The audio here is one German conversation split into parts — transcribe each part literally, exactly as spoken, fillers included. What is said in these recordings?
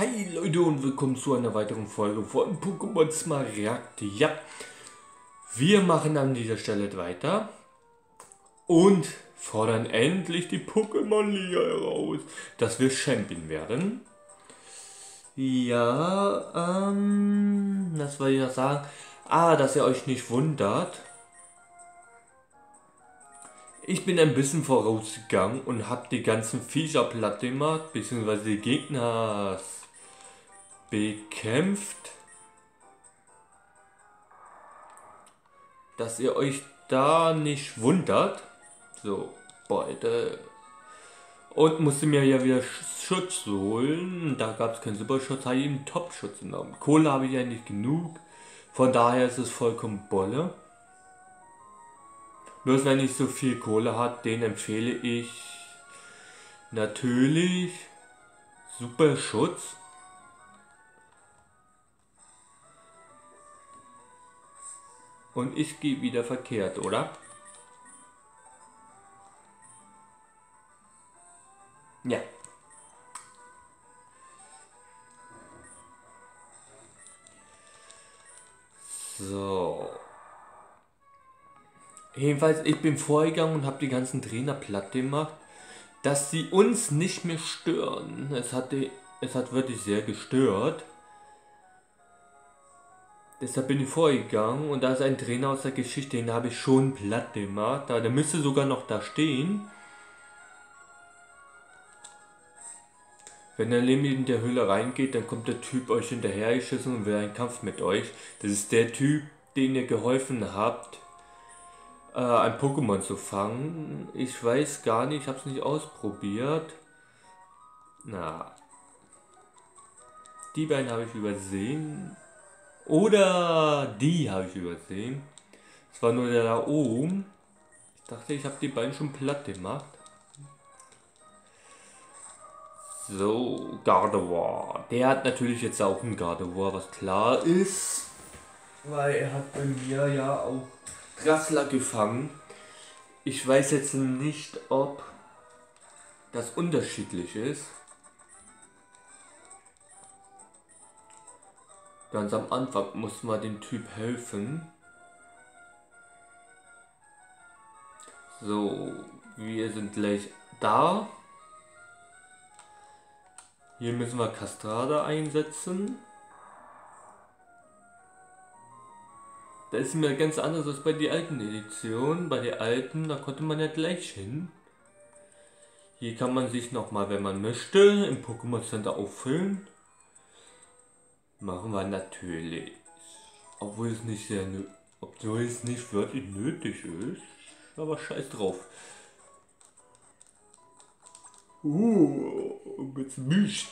Hi Leute und willkommen zu einer weiteren Folge von Pokémon Smaragd. Ja, wir machen an dieser Stelle weiter und fordern endlich die Pokémon Liga heraus, dass wir Champion werden. Ja, ähm, das wollte ich ja sagen. Ah, dass ihr euch nicht wundert. Ich bin ein bisschen vorausgegangen und habe die ganzen Viecher platt gemacht, beziehungsweise die Gegner bekämpft. Dass ihr euch da nicht wundert. So, beide. Und musste mir ja wieder Schutz holen. Da gab es keinen Superschutz, habe ich einen Top-Schutz genommen. Kohle habe ich ja nicht genug. Von daher ist es vollkommen Bolle. Bloß wenn ich so viel Kohle hat, den empfehle ich natürlich Superschutz. Und ich gehe wieder verkehrt, oder? Ja. So. Jedenfalls, ich bin vorgegangen und habe die ganzen Trainer platt gemacht, dass sie uns nicht mehr stören. Es hat, die, es hat wirklich sehr gestört. Deshalb bin ich vorgegangen und da ist ein Trainer aus der Geschichte, den habe ich schon platt gemacht. Da, der müsste sogar noch da stehen. Wenn er nämlich in der Höhle reingeht, dann kommt der Typ euch hinterhergeschissen und will einen Kampf mit euch. Das ist der Typ, den ihr geholfen habt, äh, ein Pokémon zu fangen. Ich weiß gar nicht, ich habe es nicht ausprobiert. Na, die beiden habe ich übersehen. Oder die habe ich übersehen. Es war nur der da oben. Ich dachte, ich habe die beiden schon platt gemacht. So, Gardevoir. Der hat natürlich jetzt auch ein Gardevoir, was klar ist. Weil er hat bei mir ja auch Grassler gefangen. Ich weiß jetzt nicht, ob das unterschiedlich ist. Ganz am Anfang muss man dem Typ helfen. So, wir sind gleich da. Hier müssen wir Castrada einsetzen. Da ist mir ganz anders als bei der alten Edition. Bei der alten, da konnte man ja gleich hin. Hier kann man sich nochmal, wenn man möchte, im Pokémon Center auffüllen. Machen wir natürlich. Obwohl es nicht sehr obwohl es nicht wirklich nötig ist. Aber scheiß drauf. Uh, ganz müde.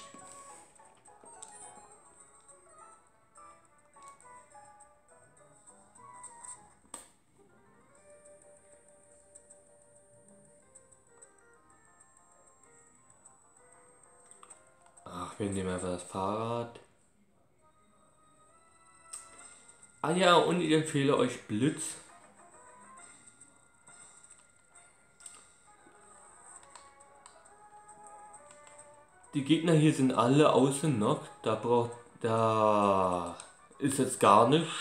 Ach, wir nehmen einfach das Fahrrad. Ah ja, und ich empfehle euch Blitz. Die Gegner hier sind alle außen noch. Da braucht, da ist jetzt gar nicht.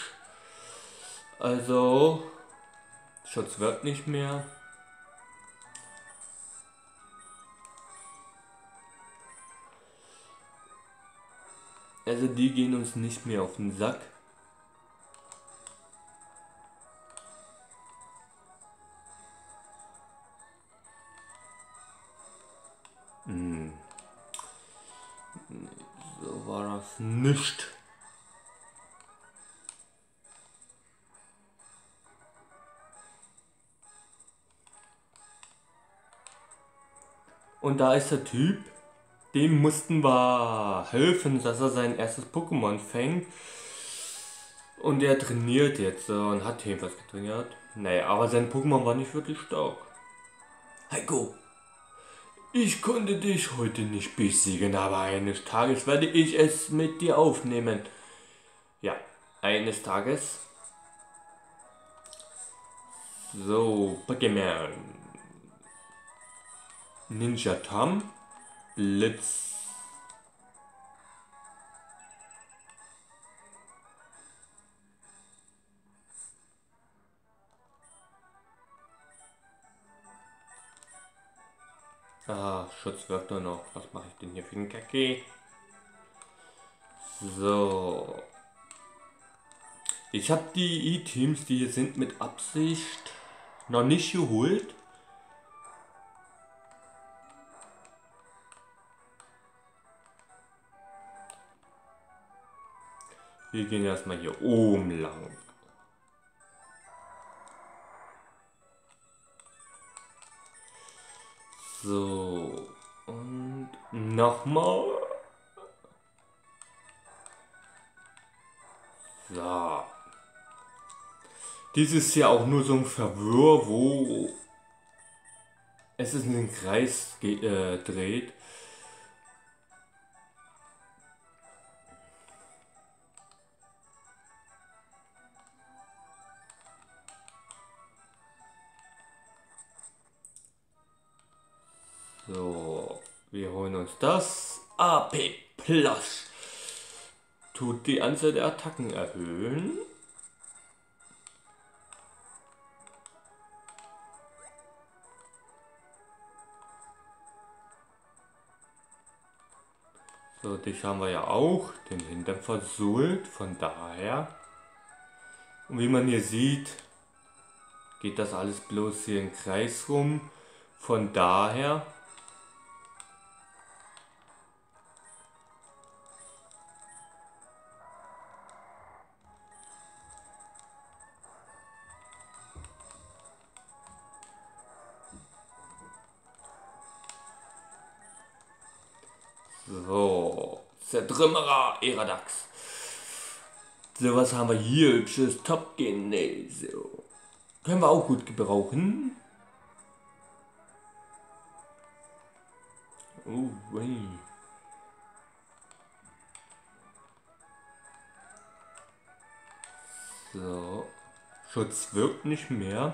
Also, Schutz wird nicht mehr. Also die gehen uns nicht mehr auf den Sack. Hm. So war das nicht. Und da ist der Typ, dem mussten wir helfen, dass er sein erstes Pokémon fängt. Und er trainiert jetzt und hat jedenfalls getrainiert. Naja, aber sein Pokémon war nicht wirklich stark. Heiko, ich konnte dich heute nicht besiegen, aber eines Tages werde ich es mit dir aufnehmen. Ja, eines Tages. So, Pokémon. Ninja Tom. Blitz. Ah, Schutz wirkt nur noch. Was mache ich denn hier für einen Kacke? So. Ich habe die E-Teams, die hier sind, mit Absicht noch nicht geholt. Wir gehen erstmal hier oben lang. So. Und nochmal. So. Dies ist ja auch nur so ein Verwirr, wo es in den Kreis äh, dreht. So, wir holen uns das. A P Plus tut die Anzahl der Attacken erhöhen. So, dich haben wir ja auch, den Hintern versohlt, von daher. Und wie man hier sieht, geht das alles bloß hier im Kreis rum. Von daher so, Zertrümmerer, Eradax. So, was haben wir hier? Hübsches Top-Genese. Können wir auch gut gebrauchen. Oh, wei. So, Schutz wirkt nicht mehr.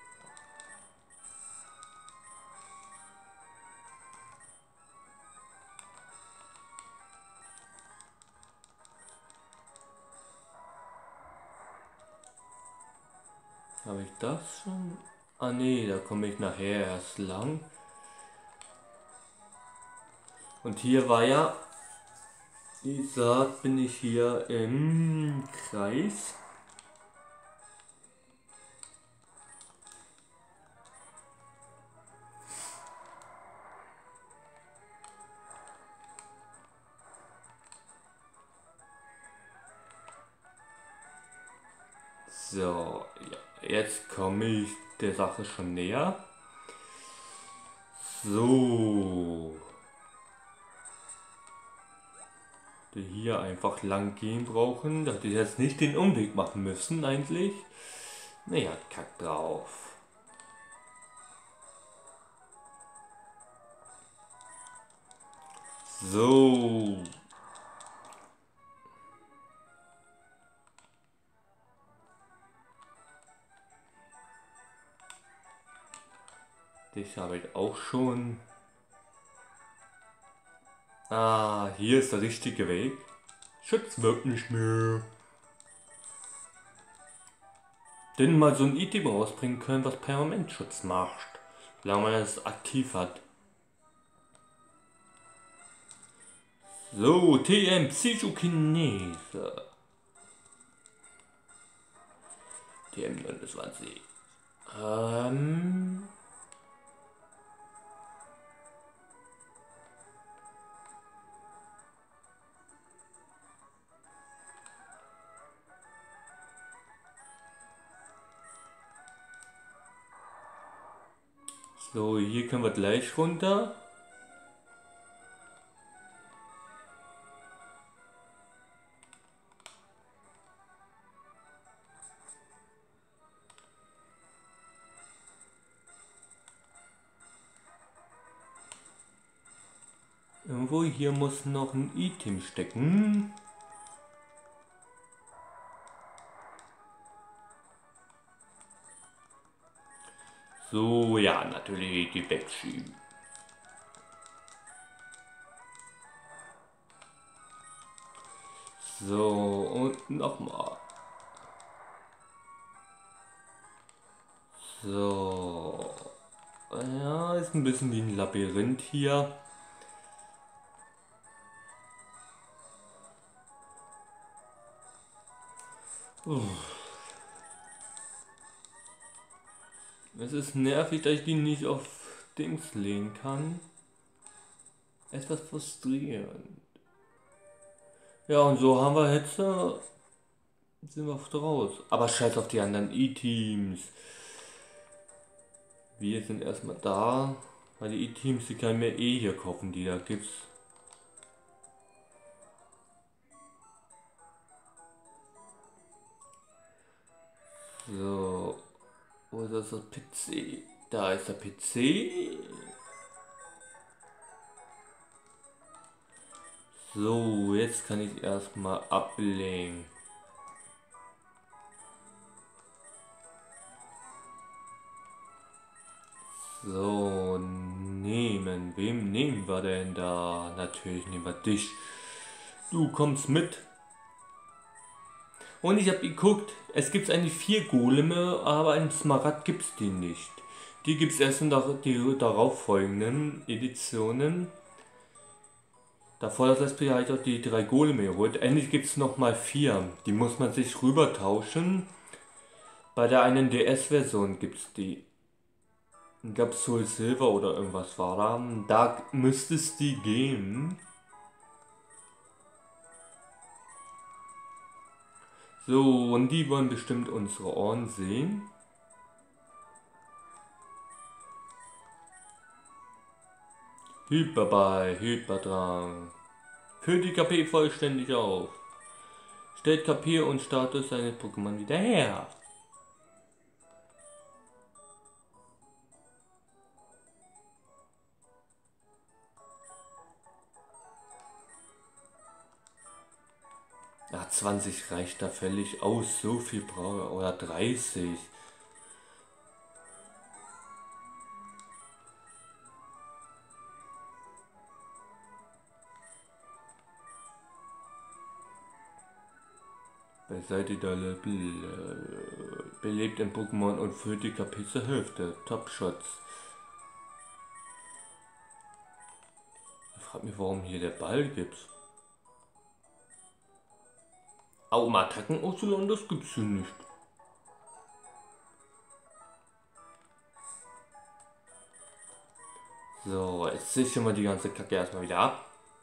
Habe ich das schon? Ah nee, da komme ich nachher erst lang. Und hier war ja, wie gesagt, bin ich hier im Kreis. So, ja, jetzt komme ich der Sache schon näher. So. Die hier einfach lang gehen brauchen, dass die jetzt nicht den Umweg machen müssen eigentlich. Naja, kack drauf. So. Das habe ich auch schon. Ah, hier ist der richtige Weg. Schutz wirkt nicht mehr. Denn mal so ein Item rausbringen können, was Permanentschutz macht. Solange man das aktiv hat. So, T M Psychokinese. T M neunundzwanzig. Ähm. So, hier können wir gleich runter. Irgendwo hier muss noch ein Item stecken. So, ja, natürlich die wegschieben. So, und nochmal. So. Ja, es ist ein bisschen wie ein Labyrinth hier. Uff. Es ist nervig, dass ich die nicht auf Dings legen kann. Etwas frustrierend. Ja, und so haben wir jetzt, äh, sind wir raus. Aber scheiß auf die anderen E-Teams. Wir sind erstmal da. Weil die E-Teams, die kann ich mir eh hier kaufen, die da gibt's. So. Wo ist das, das P C? Da ist der P C. So, jetzt kann ich erstmal ablegen. So, nehmen. Wem nehmen wir denn da? Natürlich nehmen wir dich. Du kommst mit. Und ich habe geguckt, es gibt eigentlich vier Goleme, aber in Smaragd gibt es die nicht. Die gibt es erst in der, die darauffolgenden Editionen. Davor das letzte Jahr habe ich auch die drei Goleme geholt. Endlich gibt es nochmal vier. Die muss man sich rüber tauschen. Bei der einen D S-Version gibt es die. Gab es Soul Silver oder irgendwas war da. Da müsste es die geben. So, und die wollen bestimmt unsere Ohren sehen. Hyperball, Hyperdrang. Füllt die K P vollständig auf. Stellt K P und Status seines Pokémon wieder her. Ja, zwanzig reicht da völlig aus. So viel brauche oder dreißig. Beseitigt alle Be belebt im Pokémon und füllt die K P zur Hälfte. Top Shots. Ich frage mich, warum hier der Ball gibt. Augen-Attacken auszulernen, das gibt's hier nicht. So, jetzt sichern wir die ganze Kacke erstmal wieder ab.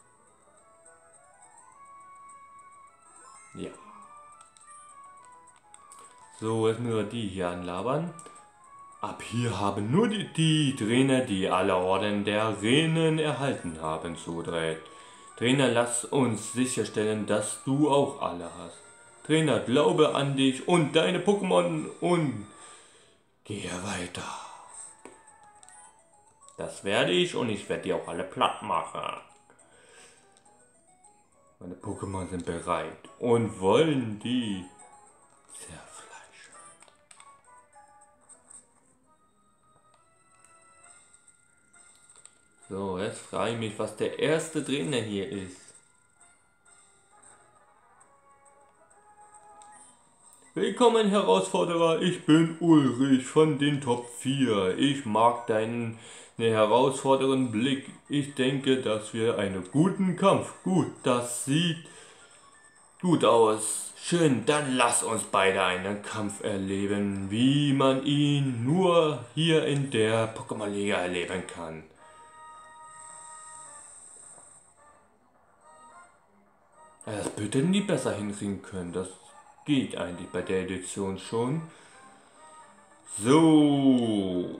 Ja. So, jetzt müssen wir die hier anlabern. Ab hier haben nur die, die Trainer, die alle Orden der Rennen erhalten haben, zudreht. Trainer, lass uns sicherstellen, dass du auch alle hast. Trainer, glaube an dich und deine Pokémon und gehe weiter. Das werde ich und ich werde die auch alle platt machen. Meine Pokémon sind bereit und wollen die zerfleischen. So, jetzt frage ich mich, was der erste Trainer hier ist. Willkommen Herausforderer, ich bin Ulrich von den Top vier. Ich mag deinen herausfordernden Blick. Ich denke, dass wir einen guten Kampf. Gut, das sieht gut aus. Schön, dann lass uns beide einen Kampf erleben, wie man ihn nur hier in der Pokémon Liga erleben kann. Das hätten die besser hinkriegen können. Das geht eigentlich bei der Edition schon. So.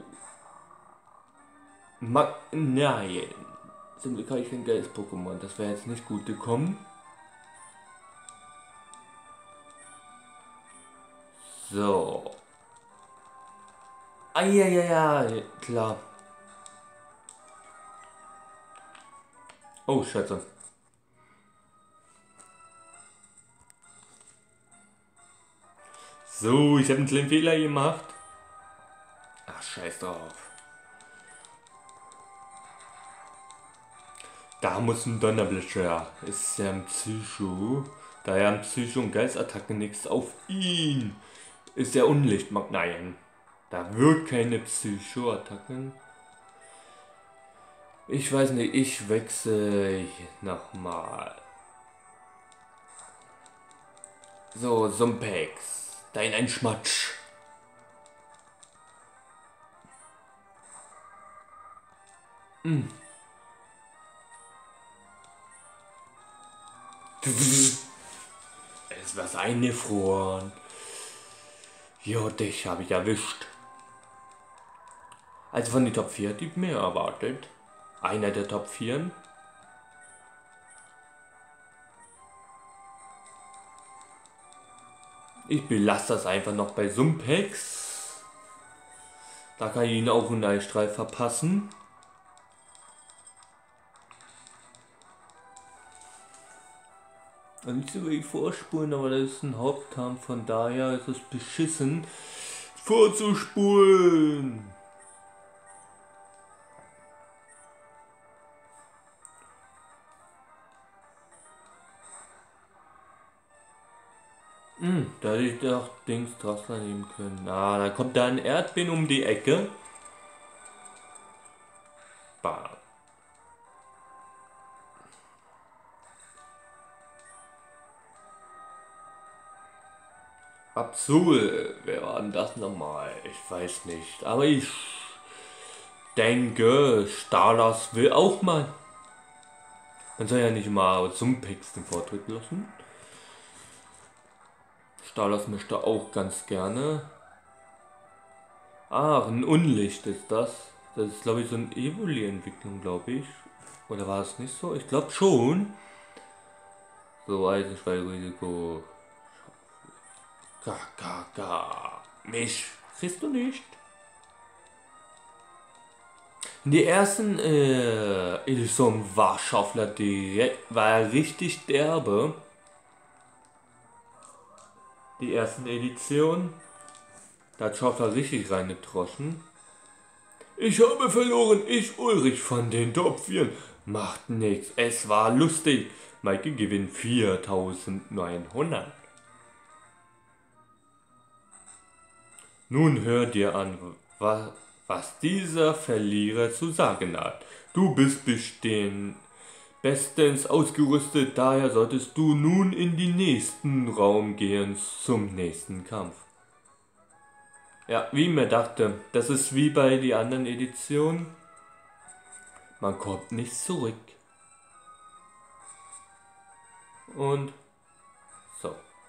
Mag Nein. Zum Glück habe ich kein geiles Pokémon. Das wäre jetzt nicht gut gekommen. So. Ah, ja, ja, ja, klar. Oh, Scheiße. So, ich habe einen kleinen Fehler gemacht. Ach, scheiß drauf. Da muss ein Donnerblitz her. Ist ja ein Psycho. Da ja ein Psycho und Geistattacke nichts auf ihn. Ist ja Unlichtmagneien. Da wird keine Psycho-Attacken. Ich weiß nicht, ich wechsle nochmal. So, Sumpex. Dein ein Schmatsch. Hm. Es ist was eingefroren. Jo, dich habe ich erwischt. Also von den Top vier hätte ich mehr erwartet. Einer der Top vier. Ich belasse das einfach noch bei Sumpex. Da kann ich ihn auch einen Eisstrahl verpassen. Und nicht so wie vorspulen, aber das ist ein Hauptkampf, von daher ist es beschissen, vorzuspulen. Hm, da hätte ich doch Dings Drosser nehmen können. Ah, da kommt da ein Erdbeeren um die Ecke. Bam. Absol, wer war denn das nochmal? Ich weiß nicht, aber ich denke, Stalas will auch mal. Man soll ja nicht mal Sumpex den Vortritt lassen. Stalas möchte auch ganz gerne. Ah, ein Unlicht ist das. Das ist, glaube ich, so eine Evoli-Entwicklung, glaube ich. Oder war es nicht so? Ich glaube schon. So, Eisenschweigerisiko. Ga, ga, ga. Mich kriegst du nicht. In der ersten äh, Edition war Schaufler direkt, war er richtig derbe. Die ersten Edition. Da hat Schaufler richtig reingetroschen. Ich habe verloren, ich Ulrich von den Top vier. Macht nichts, es war lustig. Maike gewinnt viertausendneunhundert. Nun hör dir an, was, was dieser Verlierer zu sagen hat. Du bist bestehen, bestens ausgerüstet, daher solltest du nun in den nächsten Raum gehen zum nächsten Kampf. Ja, wie ich mir dachte, das ist wie bei den anderen Editionen. Man kommt nicht zurück. Und so.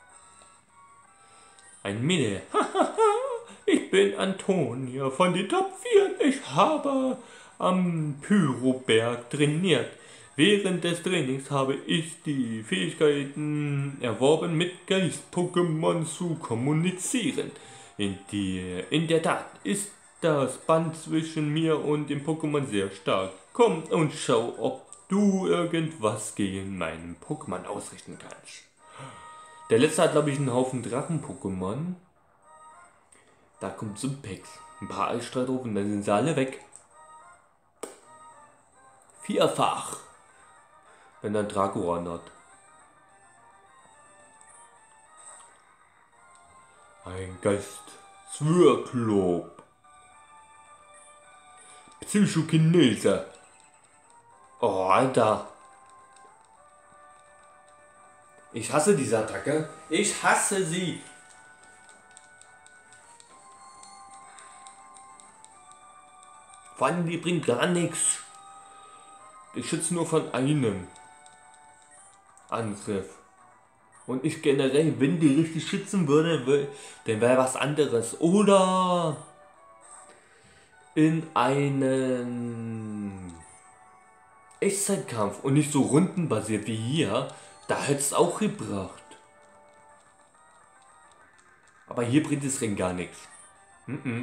Ein Mille. Ich bin Antonia von den Top vier. Ich habe am Pyroberg trainiert. Während des Trainings habe ich die Fähigkeiten erworben, mit Geist-Pokémon zu kommunizieren. In, die, in der Tat ist das Band zwischen mir und dem Pokémon sehr stark. Komm und schau, ob du irgendwas gegen meinen Pokémon ausrichten kannst. Der letzte hat, glaube ich, einen Haufen Drachen-Pokémon. Da kommt Sumpex. Ein paar Eisstrahl drauf und dann sind sie alle weg. Vierfach. Wenn dann Dragoran hat. Ein Geist. Zwirklob. Psychokinese. Oh, Alter. Ich hasse diese Attacke. Ich hasse sie. Vor allem, die bringt gar nichts. Die schützt nur von einem Angriff. Und ich generell, wenn die richtig schützen würde, dann wäre was anderes. Oder in einen Echtzeitkampf und nicht so rundenbasiert wie hier. Da hätte es auch gebracht. Aber hier bringt es rein gar nichts. Mm-mm.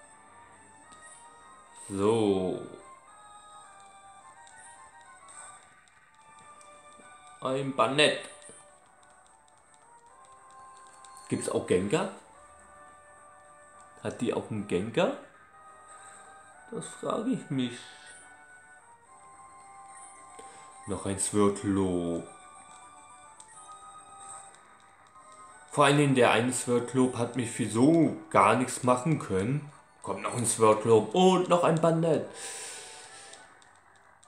So. Ein Banett. Gibt es auch Gengar? Hat die auch einen Gengar? Das frage ich mich. Noch ein Swirklob. Vor allem der eine Swirklob hat mich für so gar nichts machen können. Kommt noch ein Swirklob und noch ein Banett.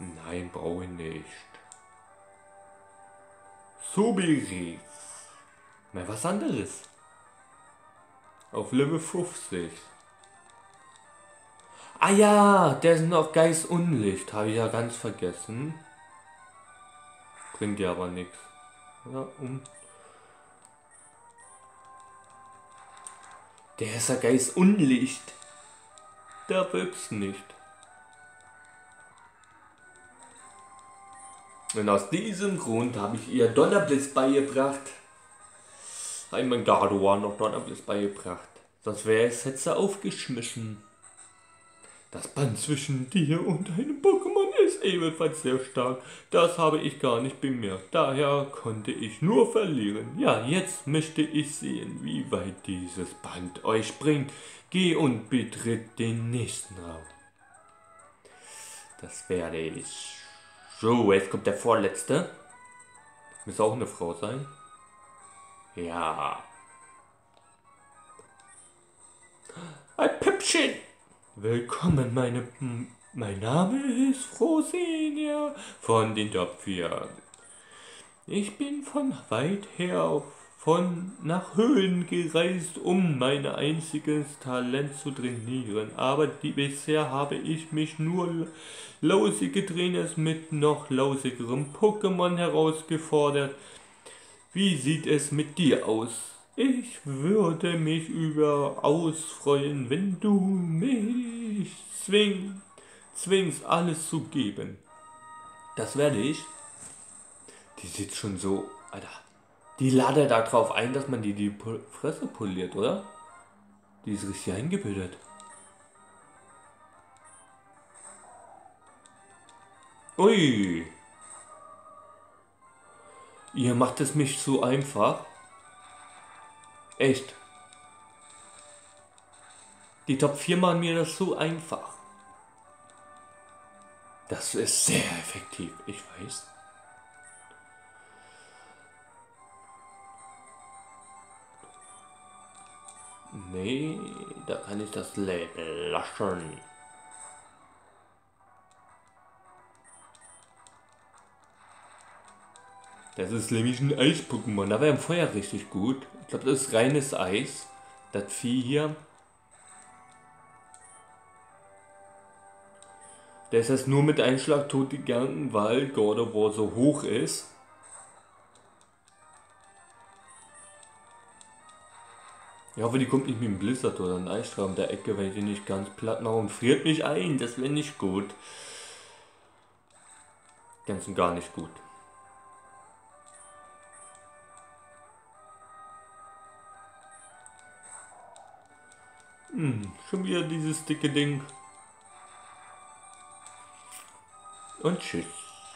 Nein, brauche ich nicht. Subiris. Mal was anderes. Auf Level fünfzig. Ah ja, der ist noch Geist Unlicht. Habe ich ja ganz vergessen. Bringt dir aber nichts. Ja, um. Der ist ja Geist Unlicht. Der wirkst nicht. Und aus diesem Grund habe ich ihr Donnerblitz beigebracht. Einmal Gardevoir noch Donnerblitz beigebracht. Sonst wäre es hätte sie aufgeschmissen. Das Band zwischen dir und deinem Pokémon ist ebenfalls sehr stark. Das habe ich gar nicht bemerkt. Daher konnte ich nur verlieren. Ja, jetzt möchte ich sehen, wie weit dieses Band euch bringt. Geh und betritt den nächsten Raum. Das werde ich. So, jetzt kommt der vorletzte. Muss auch eine Frau sein. Ja. Ein Püppchen. Willkommen, meine... Mein Name ist Frosenia von den Topfiern. Ich bin von weit her von nach Höhen gereist, um mein einziges Talent zu trainieren. Aber die, bisher habe ich mich nur lausige Trainers mit noch lausigerem Pokémon herausgefordert. Wie sieht es mit dir aus? Ich würde mich überaus freuen, wenn du mich zwing, zwingst, alles zu geben. Das werde ich. Die sieht schon so, Alter. Die ladet darauf ein, dass man die die Fresse poliert, oder? Die ist richtig eingebildet. Ui. Ihr macht es mich so einfach. Echt. Die Top vier machen mir das so einfach. Das ist sehr effektiv, ich weiß. Nee, da kann ich das Label lassen. Das ist nämlich ein Eis-Pokémon. Da wäre im Feuer richtig gut. Ich glaube, das ist reines Eis. Das Vieh hier. Der ist jetzt nur mit Einschlag tot gegangen, weil Gardevoir so hoch ist. Ich hoffe, die kommt nicht mit einem Blizzard oder einem Eisstrahl um der Ecke, weil ich die nicht ganz platt mache und friert mich ein. Das wäre nicht gut. Ganz und gar nicht gut. Hm, schon wieder dieses dicke Ding. Und tschüss.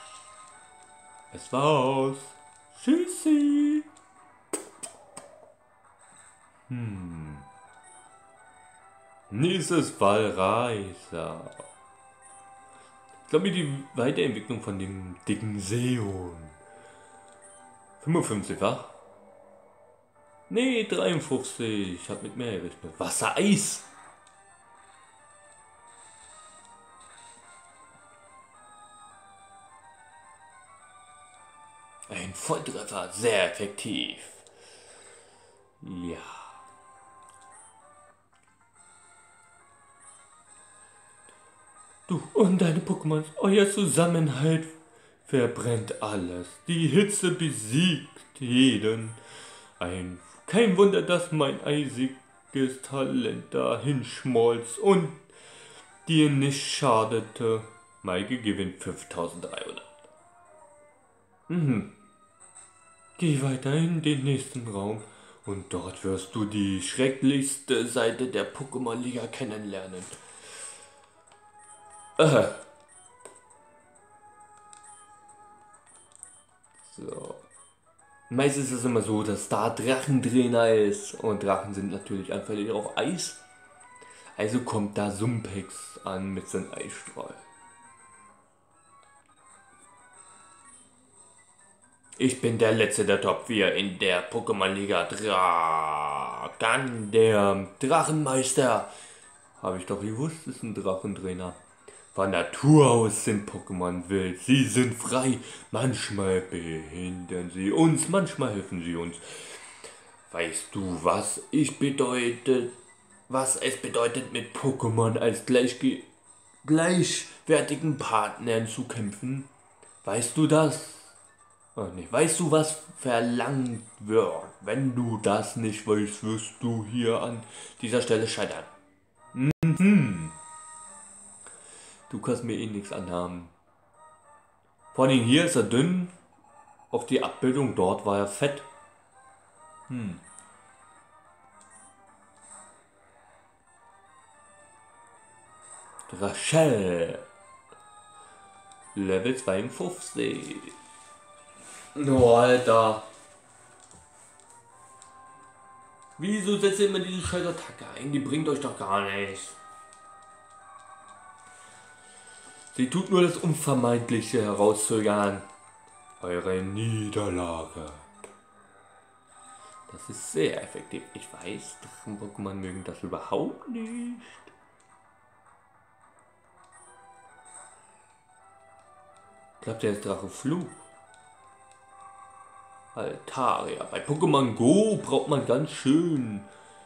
Es war's. Tschüssi. Hm. Nächstes Wallreiser. Ich glaube, die Weiterentwicklung von dem dicken Seon. fünfundfünfzig, wa? Nee, dreiundfünfzig. Ich hab mit mehr gerechnet. Wassereis. Ein Volltreffer, sehr effektiv. Ja. Du und deine Pokémon, euer Zusammenhalt verbrennt alles. Die Hitze besiegt jeden. Ein, kein Wunder, dass mein eisiges Talent dahin schmolz und dir nicht schadete. Maike gewinnt fünftausenddreihundert. Mhm. Geh weiter in den nächsten Raum und dort wirst du die schrecklichste Seite der Pokémon-Liga kennenlernen. Aha. So. Meistens ist es immer so, dass da Drachentrainer ist und Drachen sind natürlich anfällig auf Eis. Also kommt da Sumpex an mit seinem Eisstrahl. Ich bin der letzte der Top vier in der Pokémon-Liga. Dragan, der Drachenmeister. Habe ich doch gewusst, ist ein Drachentrainer. Von Natur aus sind Pokémon wild. Sie sind frei. Manchmal behindern sie uns, manchmal helfen sie uns. Weißt du, was ich bedeutet, was es bedeutet, mit Pokémon als gleichge gleichwertigen Partnern zu kämpfen? Weißt du das? Oh nee. Weißt du, was verlangt wird? Wenn du das nicht weißt, wirst du hier an dieser Stelle scheitern. Mhm. Du kannst mir eh nichts anhaben. Vor allem hier ist er dünn. Auf die Abbildung dort war er fett. Hm. Rachel. Level zweiundfünfzig. Oh, Alter. Wieso setzt ihr immer diese Scheiß-Attacke ein? Die bringt euch doch gar nichts. Sie tut nur das Unvermeidliche herauszögern. Eure Niederlage. Das ist sehr effektiv. Ich weiß, Drachen-Pokémon mögen das überhaupt nicht. Ich glaube, der ist Drachefluch. Altaria. Bei Pokémon Go braucht man ganz schön,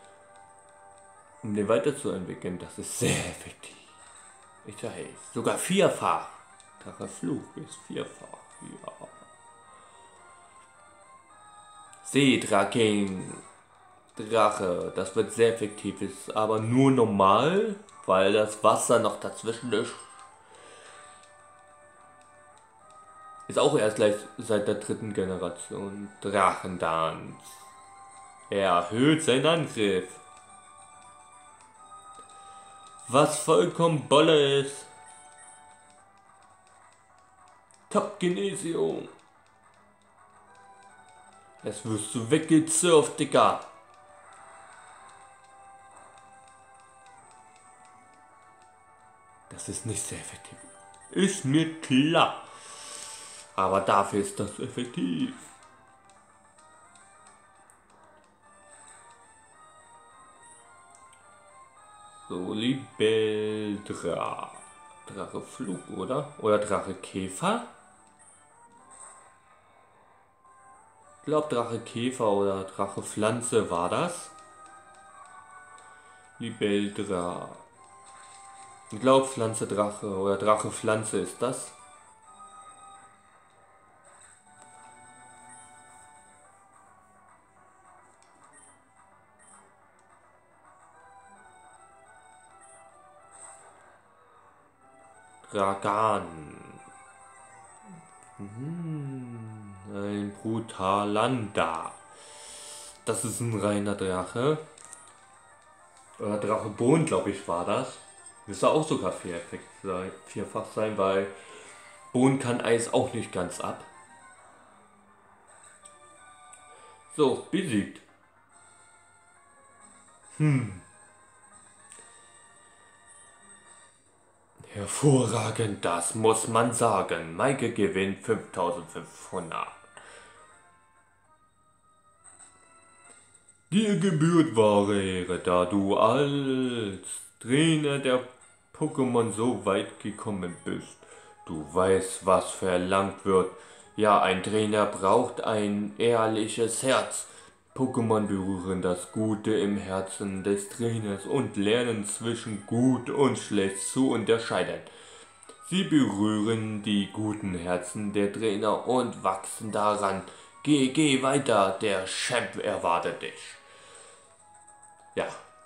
um den weiterzuentwickeln. Das ist sehr effektiv. Ich weiß, sogar vierfach. Drachefluch ist vierfach. Ja. Seedraking. Drache. Das wird sehr effektiv. Ist aber nur normal, weil das Wasser noch dazwischen ist. Ist auch erst gleich seit der dritten Generation. Drachentanz. Er erhöht seinen Angriff. Was vollkommen Bolle ist. Top-Genesium. Jetzt wirst du weggezurft, Digga. Das ist nicht sehr effektiv. Ist mir klar. Aber dafür ist das effektiv. So, Libeldra. Dracheflug, oder? Oder Drache-Käfer? Ich glaube Drache-Käfer oder Drache-Pflanze war das. Libeldra. Ich glaube Pflanze-Drache oder Drache-Pflanze ist das. Dragan. Hm, ein Brutalanda. Das ist ein reiner Drache. Oder Drache Bohnen, glaube ich, war das. Müsste auch sogar vierfach sein, vierfach sein, weil Bohnen kann Eis auch nicht ganz ab. So, besiegt. Hm. Hervorragend, das muss man sagen. Maike gewinnt fünftausendfünfhundert. Dir gebührt wahre Ehre, da du als Trainer der Pokémon so weit gekommen bist. Du weißt, was verlangt wird. Ja, ein Trainer braucht ein ehrliches Herz. Pokémon berühren das Gute im Herzen des Trainers und lernen zwischen gut und schlecht zu unterscheiden. Sie berühren die guten Herzen der Trainer und wachsen daran. Geh, geh weiter, der Champ erwartet dich. Ja.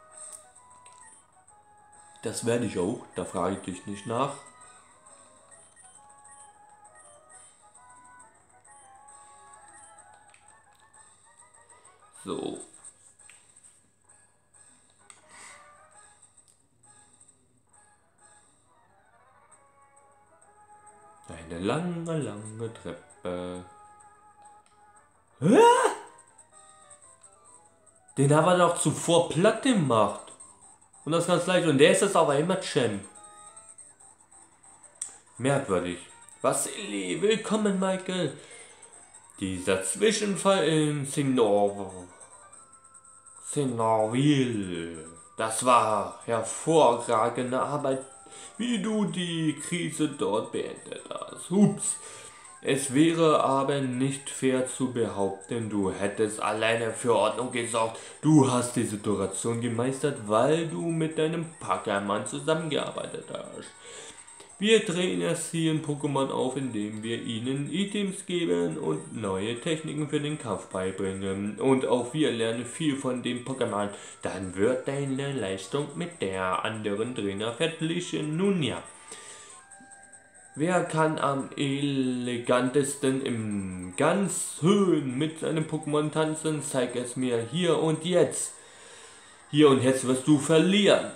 Das werde ich auch, da frage ich dich nicht nach. So. Eine lange, lange Treppe. Hä? Den haben wir doch zuvor platt gemacht. Und das ganz leicht. Und der ist jetzt aber immer Champ. Merkwürdig. Vasili, willkommen, Michael. Dieser Zwischenfall in Sinor... Sinorville. Das war hervorragende Arbeit wie du die Krise dort beendet hast. Ups. Es wäre aber nicht fair zu behaupten, du hättest alleine für Ordnung gesorgt. Du hast die Situation gemeistert, weil du mit deinem Packermann zusammengearbeitet hast. Wir trainieren Pokémon auf, indem wir ihnen Items geben und neue Techniken für den Kampf beibringen. Und auch wir lernen viel von dem Pokémon. Dann wird deine Leistung mit der anderen Trainer verglichen. Nun ja. Wer kann am elegantesten im ganz Höhen mit seinem Pokémon tanzen? Zeig es mir hier und jetzt. Hier und jetzt wirst du verlieren.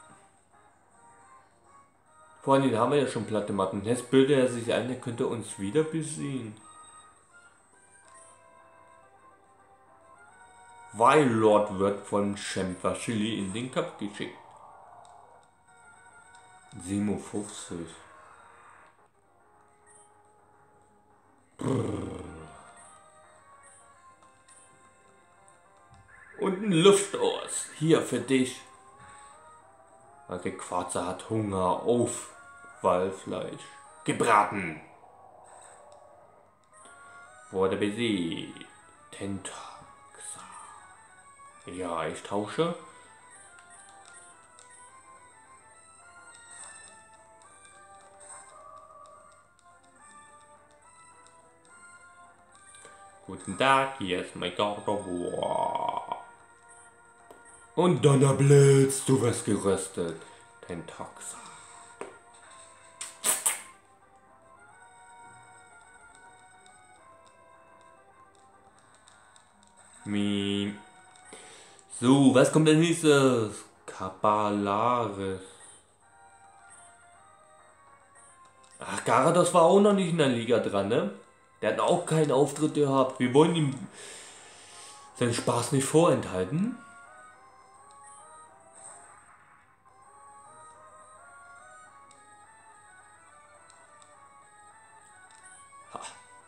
Vorhin haben wir ja schon platte Matten. Jetzt bildet er sich ein, er könnte uns wieder besiegen. Weil Lord wird von Champ-Vasili in den Cup geschickt. siebenundfünfzig. Und ein Luftstoß. Hier für dich. Der Quatzer hat Hunger auf Wallfleisch. Gebraten. Wurde besiegt. Tentaxa. Ja, ich tausche. Guten Tag, hier ist mein Gardevoir. Und Donnerblitz, du wirst geröstet. Tentaxa. Mie. So, was kommt denn nächstes? Kabalaris. Ach, Garados war auch noch nicht in der Liga dran, ne? Der hat auch keinen Auftritt gehabt. Wir wollen ihm seinen Spaß nicht vorenthalten. Ha.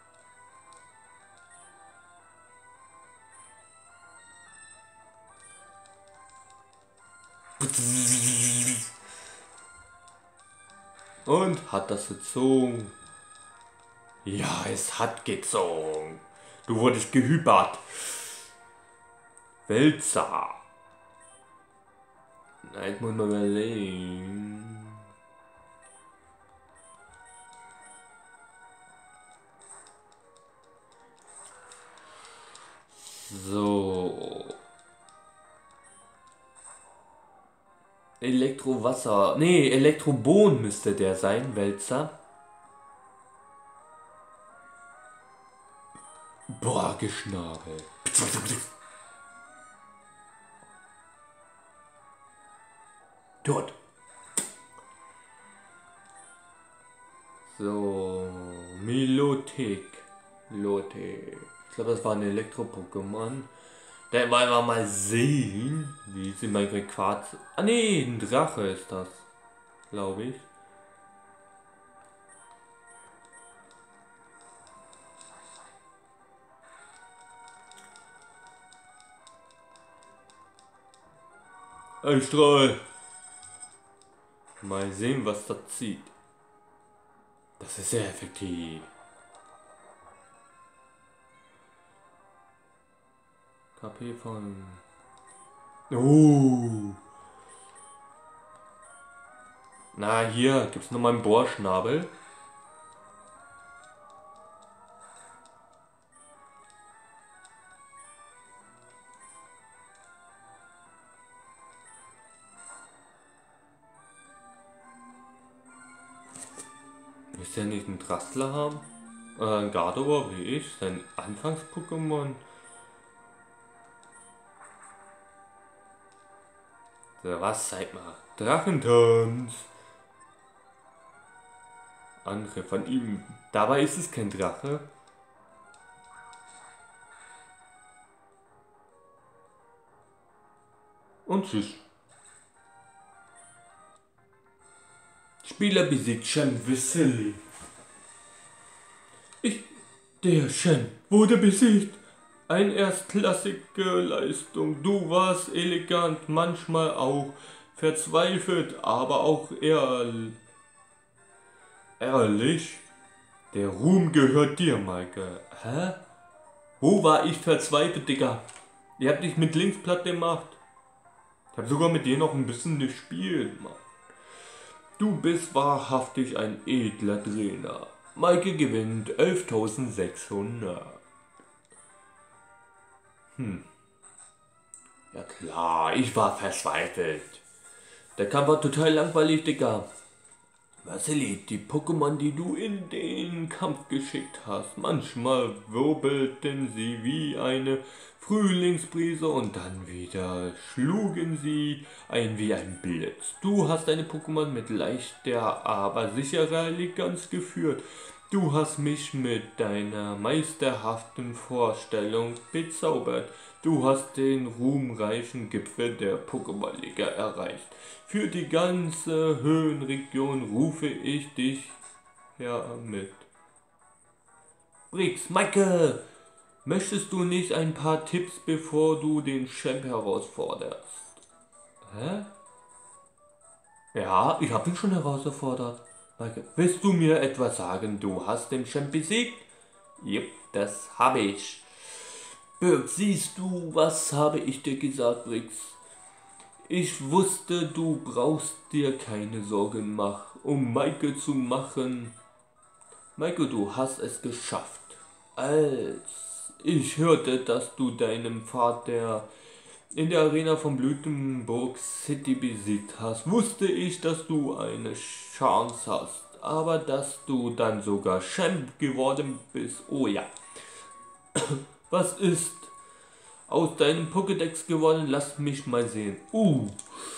Und hat das gezogen? Ja, es hat gezogen. Du wurdest gehypert. Wälzer. Na, jetzt muss man überlegen. So. Elektrowasser. Nee, Elektrobohnen müsste der sein, Wälzer. Boah, Geschnabel. Tot. So, Milotic. Milotic. Ich glaube, das war ein Elektro-Pokémon. Da wollen wir mal sehen, wie sie mein Quarz. Ah nee, ein Drache ist das, glaube ich. Ein Strahl. Mal sehen, was das zieht. Das ist sehr effektiv. K P von... Oh. Na, hier gibt es nochmal einen Bohrschnabel. Muss der nicht einen Drastler haben? Oder ein Gardevoir wie ich? Sein Anfangs-Pokémon? So, was? Zeig mal. Drachentanz. Angriff von ihm. Dabei ist es kein Drache. Und tschüss. Spieler besiegt Champ-Vasili. Ich, der Champ, wurde besiegt. Eine erstklassige Leistung. Du warst elegant, manchmal auch verzweifelt, aber auch ehrl ehrlich. Der Ruhm gehört dir, Maike. Hä? Wo war ich verzweifelt, Digga? Ihr habt dich mit links platt gemacht. Ich hab sogar mit dir noch ein bisschen gespielt, Mann. Du bist wahrhaftig ein edler Trainer. Maike gewinnt elftausendsechshundert. Hm. Ja klar, ich war verzweifelt. Der Kampf war total langweilig, Digga. Vasili, die Pokémon, die du in den Kampf geschickt hast, manchmal wirbelten sie wie eine Frühlingsbrise und dann wieder schlugen sie ein wie ein Blitz. Du hast deine Pokémon mit leichter, aber sicherer Eleganz geführt. Du hast mich mit deiner meisterhaften Vorstellung bezaubert. Du hast den ruhmreichen Gipfel der Pokémon-Liga erreicht. Für die ganze Höhenregion rufe ich dich her mit. Brix, Maike, möchtest du nicht ein paar Tipps, bevor du den Champ herausforderst? Hä? Ja, ich habe ihn schon herausgefordert. Maike, willst du mir etwas sagen? Du hast den Champ besiegt? Jep, das habe ich. Birk, siehst du, was habe ich dir gesagt, Brix? Ich wusste, du brauchst dir keine Sorgen machen, um Maike zu machen. Maike, du hast es geschafft. Als ich hörte, dass du deinen Vater in der Arena von Blütenburg City besiegt hast, wusste ich, dass du eine Chance hast. Aber dass du dann sogar Champ geworden bist, oh ja. Was ist aus deinem Pokédex geworden? Lass mich mal sehen. Uh.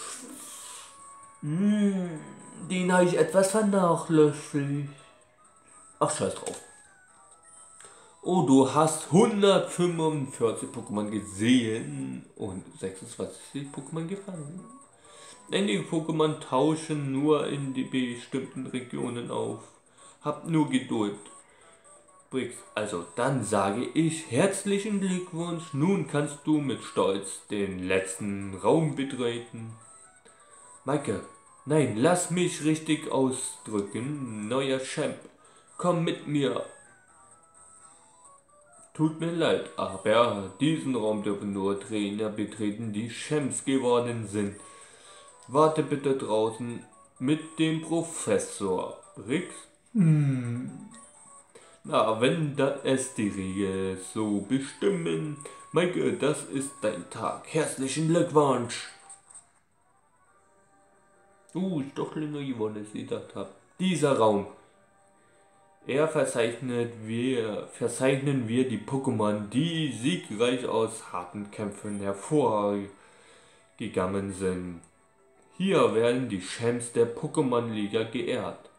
Hm, den habe ich etwas vernachlässigt. Ach, scheiß drauf. Oh, du hast hundertfünfundvierzig Pokémon gesehen und sechsundzwanzig Pokémon gefangen. Denn die Pokémon tauschen nur in die bestimmten Regionen auf. Hab nur Geduld. Brix, also dann sage ich herzlichen Glückwunsch. Nun kannst du mit Stolz den letzten Raum betreten. Maike, nein, lass mich richtig ausdrücken. Neuer Champ, komm mit mir. Tut mir leid, aber diesen Raum dürfen nur Trainer betreten, die Champs geworden sind. Warte bitte draußen mit dem Professor. Brix? Hm. Na, wenn da es die Regel so bestimmen. Maike, das ist dein Tag. Herzlichen Glückwunsch. Uh, ist doch länger geworden, als ich gedacht habe. Dieser Raum. Er verzeichnet wir, verzeichnen wir die Pokémon, die siegreich aus harten Kämpfen hervorgegangen sind. Hier werden die Champs der Pokémon-Liga geehrt.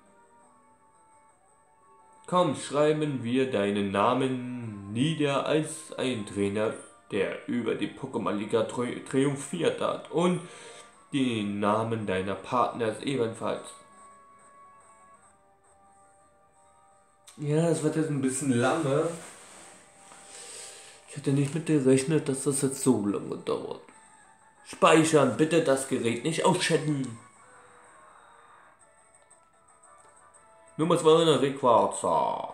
Komm, schreiben wir deinen Namen nieder als ein Trainer, der über die Pokémon-Liga tri triumphiert hat, und den Namen deiner Partners ebenfalls. Ja, es wird jetzt ein bisschen lange. Ich hätte nicht mit gerechnet, dass das jetzt so lange dauert. Speichern, bitte das Gerät nicht ausschalten. Nummer zweihundert Requarzer.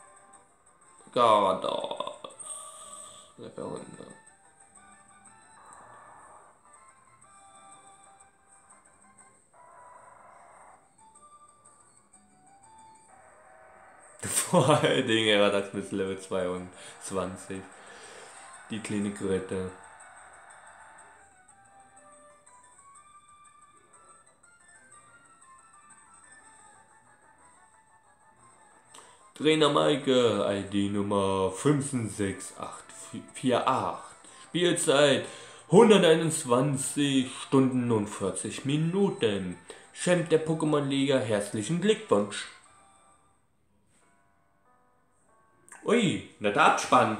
Gardas. Level Vor allen Dingen Eradax bis Level zweiundzwanzig. Die kleine Grette. Trainer Maike, I D Nummer fünf sechs acht vier acht. Spielzeit hunderteinundzwanzig Stunden und vierzig Minuten. Champ der Pokémon-Liga, herzlichen Glückwunsch. Ui, netter Abspann.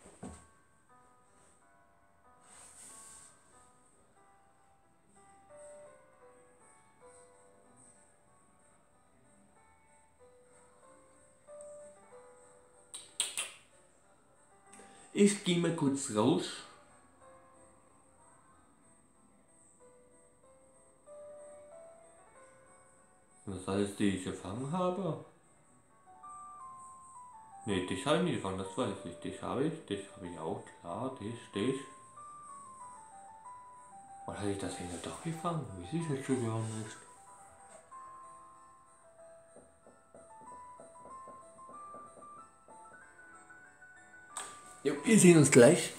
Ich gehe mal kurz raus. Das alles, die ich gefangen habe? Ne, dich habe ich nicht gefangen, das weiß ich. Dich habe ich, dich habe ich auch, klar, dich, dich. Oder habe ich das hier doch gefangen? Weiß ich jetzt schon gar nicht. Jo, wir sehen uns gleich.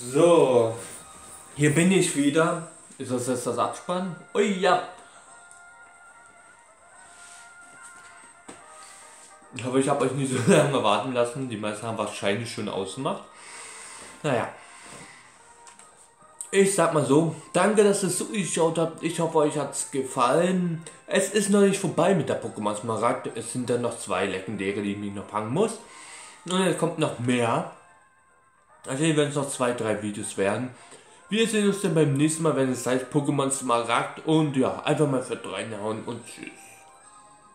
So, hier bin ich wieder. Ist das jetzt das Abspann? Oh ja. Ich hoffe, ich habe euch nicht so lange warten lassen. Die meisten haben wahrscheinlich schon ausgemacht. Naja. Ich sag mal so, danke, dass ihr zugeschaut habt. Ich hoffe, euch hat es gefallen. Es ist noch nicht vorbei mit der Pokémon Smaragd. Es sind dann noch zwei Legendäre, die ich mich noch fangen muss. Und es kommt noch mehr. Also hier werden es noch zwei, drei Videos werden. Wir sehen uns dann beim nächsten Mal, wenn es heißt Pokémon Smaragd. Und ja, einfach mal für reinhauen und tschüss.